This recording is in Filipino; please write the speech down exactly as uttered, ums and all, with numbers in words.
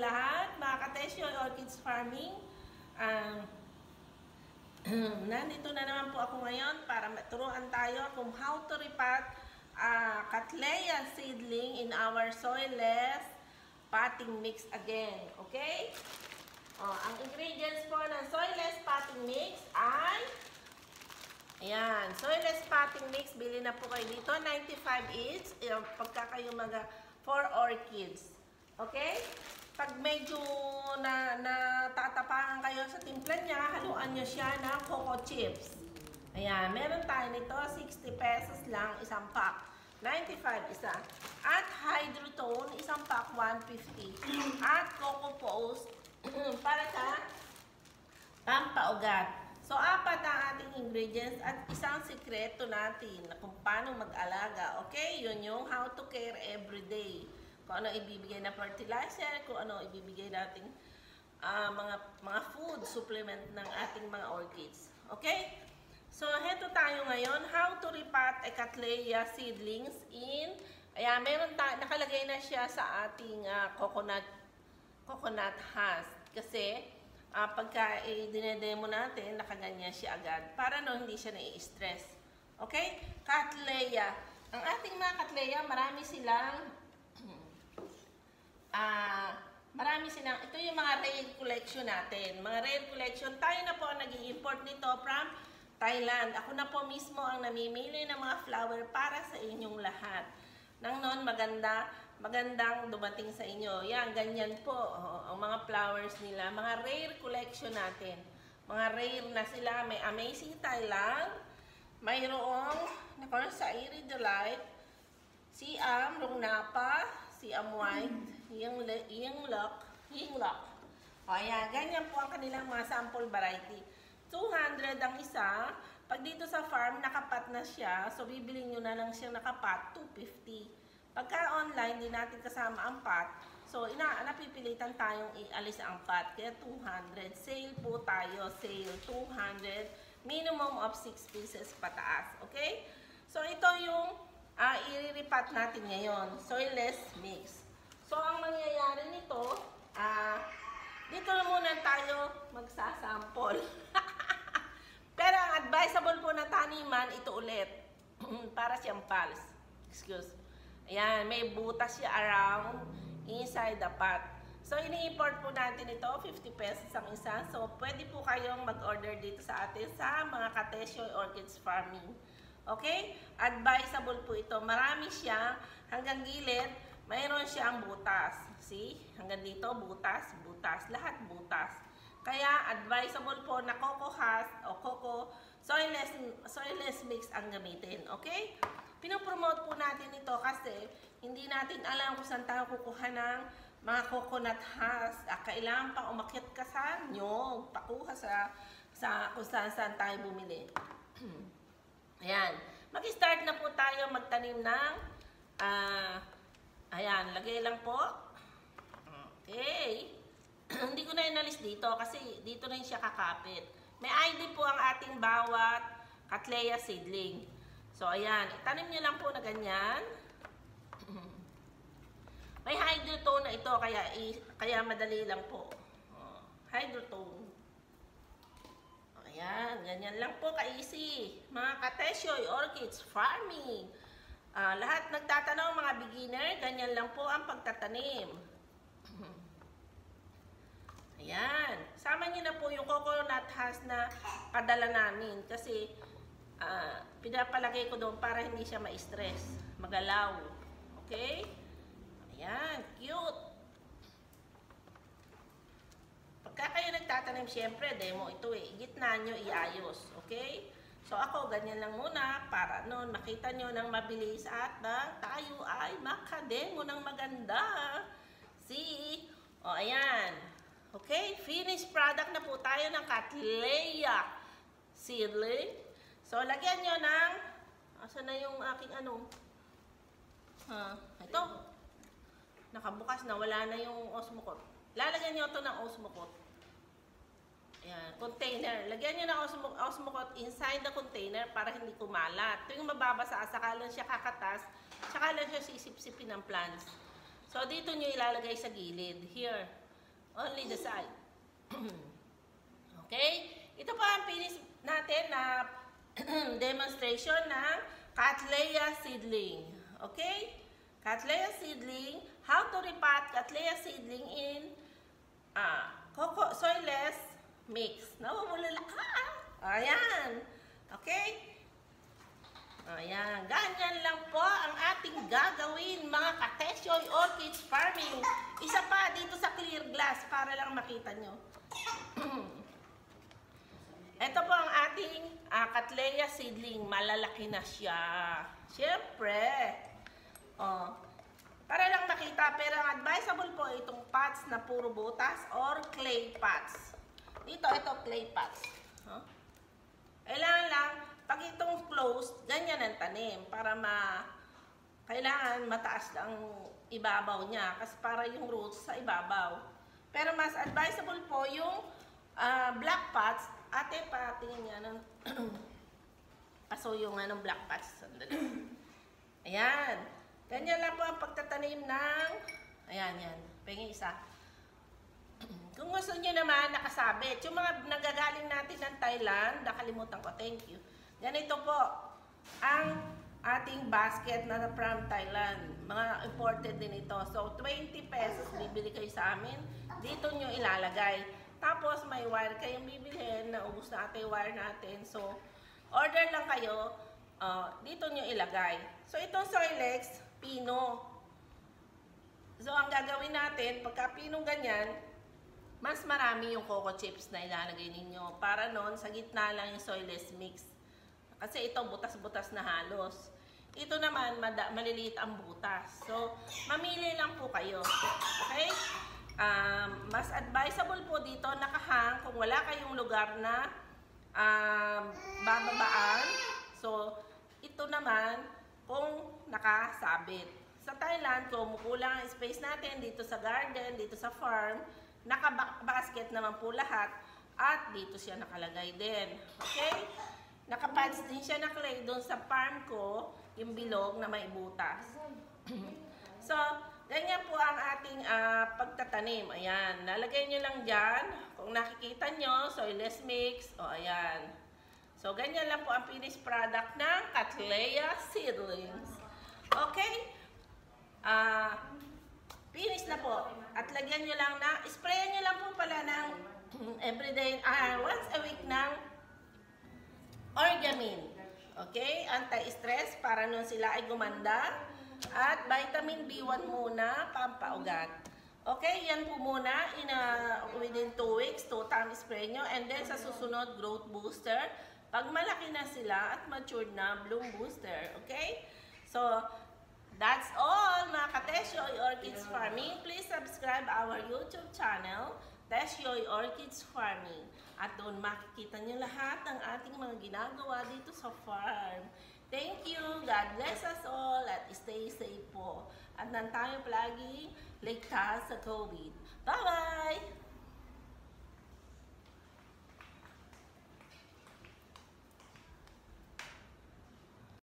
lahat, mga Tes-Yoy Orchids Farming. Um, nandito na naman po ako ngayon para maturuan tayo kung how to repot uh, Cattleya seedling in our soilless potting mix again. Okay? Oh, ang ingredients po ng soilless potting mix ay ayan, soilless potting mix. Bili na po kayo dito, ninety-five each. Pagka kayo mga four orchids. Okay? Pag medyo na, natatapangan kayo sa timpla niya, haluan nyo siya ng cocoa chips. Ayan, meron tayo nito, sixty pesos lang, isang pack. ninety-five isa. At hydrotone, isang pack, one fifty. At cocoa post, para sa pampaugat. So, apat ang ating ingredients at isang sikreto natin na kung paano mag-alaga. Okay? Yun yung how to care every day. Kung ano ibibigay na fertilizer, kung ano ibibigay nating uh, mga mga food supplement ng ating mga orchids. Okay? So, heto tayo ngayon. How to repot a Cattleya seedlings in, ayan, meron tayo, nakalagay na siya sa ating uh, coconut, coconut husk. Kasi, uh, pagka i-dinedemo natin, nakaganyan siya agad. Para no, hindi siya nai-stress. Okay? Cattleya. Ang ating mga Cattleya, marami silang Ah, uh, marami silang, ito yung mga rare collection natin. Mga rare collection, tayo na po ang nag-i-import nito from Thailand. Ako na po mismo ang namimili ng mga flower para sa inyong lahat. Nang noon, maganda, magandang dumating sa inyo. Yan, ganyan po, oh, ang mga flowers nila. Mga rare collection natin. Mga rare na sila. May Amazing Thailand. Mayroong, naku, sa Airy Delight, Siam, Rungnapa, Siam White, yung yung lock, yung lock. O ayan, ganyan po ang kanilang mga sample variety. two hundred ang isa. Pag dito sa farm, nakapat na siya. So, bibili nyo na lang siyang nakapat, two fifty. Pagka online, di natin kasama ang pot. So, ina napipilitan tayong ialis ang pot. Kaya two hundred. Sale po tayo. Sale, two hundred. Minimum of six pieces pataas. Okay? So, ito yung uh, i-repot natin ngayon. Soilless mix. So, ang mangyayari nito, ah, uh, dito na muna tayo magsasample. Pero ang advisable po na taniman, ito ulit. Para siyang pulse. Excuse. Ayan, may butas siya around inside the pot. So, ini-import po natin ito, fifty pesos ang isa. So, pwede po kayong mag-order dito sa atin sa mga Tes-Yoy Orchids Farming. Okay? Advisable po ito. Marami siya hanggang gilid. Mayroon siyang butas. See? Hanggang dito, butas, butas. Lahat butas. Kaya, advisable po na cocoa husk o cocoa soilless, soilless mix ang gamitin. Okay? Pinopromote po natin ito kasi hindi natin alam kung saan tayo kukuha ng mga coconut husk. Ah, kailangan pang umakyat ka sa nyog. Pakuha sa, sa kung saan saan tayo bumili. Ayan. Mag-start na po tayo magtanim ng ah, uh, ayan, lagay lang po. Okay. Hindi ko na inalis dito kasi dito na siya kakapit. May I D po ang ating bawat Cattleya seedling. So, ayan. Itanim nyo lang po na ganyan. May hydrotone na ito kaya, kaya madali lang po. Hydrotone. Ayan. Ganyan lang po ka-easy. Mga Tes-Yoy Orchids Farming. Uh, lahat nagtatanong, mga beginner, ganyan lang po ang pagtatanim. Ayan. Sama niyo na po yung coconut husk na padala namin. Kasi, uh, pinapalagay ko doon para hindi siya ma-stress. Magalaw. Okay? Ayan. Cute. Pagka kayo nagtatanim, syempre, demo ito eh. Gitna nyo iayos. Okay? So, ako, ganyan lang muna para noon makita nyo ng mabilis at na tayo ay makademo ng maganda. See? O, ayan. Okay? Finished product na po tayo ng Cattleya seedling. So, lagyan nyo ng, asa na yung aking ano? Ha, ito. Nakabukas na, wala na yung osmocot. Lalagyan nyo ito ng osmocot. Ayan, container. Lagyan nyo ng osmocot inside the container para hindi kumalat. Ito yung mababasa, saka lang siya kakatas, saka lang siya sisip-sipin ng plants. So, dito nyo ilalagay sa gilid. Here. Only the side. Okay? Ito pa ang finish natin na demonstration ng Cattleya Seedling. Okay? Cattleya Seedling. How to repot Cattleya Seedling in uh, coco soilless mix. Nawawala ka. Ayan. Okay? Ayan. Ganyan lang po ang ating gagawin, mga Tes-Yoy Orchids Farming. Isa pa dito sa clear glass para lang makita nyo. Ito po ang ating uh, Cattleya Seedling. Malalaki na siya. Siyempre. Oh. Para lang makita, pero ang advisable po itong pots na puro butas or clay pots. Dito, ito clay pots. Huh? Kailangan lang, pag itong closed, ganyan ang tanim. Para ma... Kailangan mataas lang ibabaw niya. Kasi para yung roots sa ibabaw. Pero mas advisable po yung uh, black pots. Ate, patingin niya ng... Paso yung anong black pots. Sandali. Ayan. Ganyan lang po ang pagtatanim ng... Ayan, yan. Pengi isa. Kung gusto nyo naman, nakasabit. Yung mga nagagaling natin ng Thailand, nakalimutan ko, thank you. Ganito po, ang ating basket na from Thailand. Mga imported din ito. So, twenty pesos bibili kayo sa amin. Dito nyo ilalagay. Tapos, may wire kayong bibilhin. Naubos na ate yung wire natin. So, order lang kayo. Uh, dito nyo ilagay. So, itong Soilex, pino. So, ang gagawin natin, pagka pinong ganyan, mas marami yung coco chips na ilalagay ninyo. Para noon, sa gitna lang yung soilless mix. Kasi ito, butas-butas na halos. Ito naman, maliliit ang butas. So, mamili lang po kayo. Okay? Um, mas advisable po dito, nakahang, kung wala kayong lugar na um, bababaan. So, ito naman, kung nakasabit. Sa Thailand, kung kulang ang space natin dito sa garden, dito sa farm, naka-basket naman po lahat at dito siya nakalagay din. Okay? Nakapads din siya na clay doon sa farm ko, yung bilog na may butas. So, ganyan po ang ating uh, pagtatanim. Ayan, nalagay nyo lang dyan. Kung nakikita nyo, soilless mix. O, ayan. So, ganyan lang po ang finished product ng Cattleya Seedlings. Okay? Ah... Uh, Finish na po. At lagyan nyo lang na, sprayan nyo lang po pala ng everyday, ah, once a week ng Orgamin. Okay? Anti-stress para nun sila ay gumanda. At vitamin B one muna, pampaugat. Okay? Yan po muna in a, within two weeks, two times spray nyo. And then sa susunod, growth booster. Pag malaki na sila at matured na, bloom booster. Okay? So, that's all, mga Tes-Yoy Orchids Farming. Please subscribe our YouTube channel, Tes-Yoy Orchids Farming. At doon makikita nyo lahat ng ating mga ginagawa dito sa farm. Thank you. God bless us all at stay safe po. At nan tayo palagi ligtas sa COVID. Bye-bye!